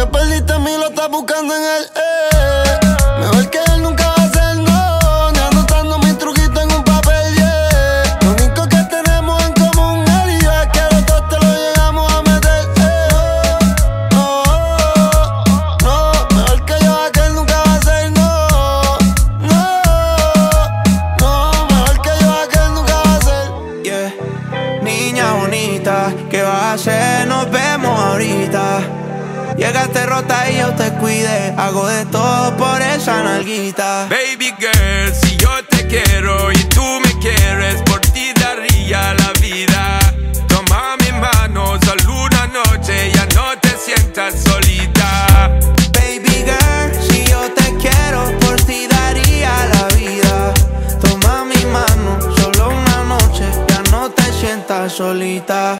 que perdiste en mí lo estás buscando en él. Mejor que él nunca va a ser no. Ni anotando mis truquitos en un papel, yeah. Lo único que tenemos en común él y yo es que los dos te lo llegamos a meter. No, mejor que yo a que él nunca va a ser no. No, mejor que yo a que él nunca va a ser. Yeah. Niña bonita, ¿qué vas a hacer? Nos vemos ahorita. Llegaste rota y yo te cuidé. Hago de todo por esa nalguita. Baby girl, si yo te quiero y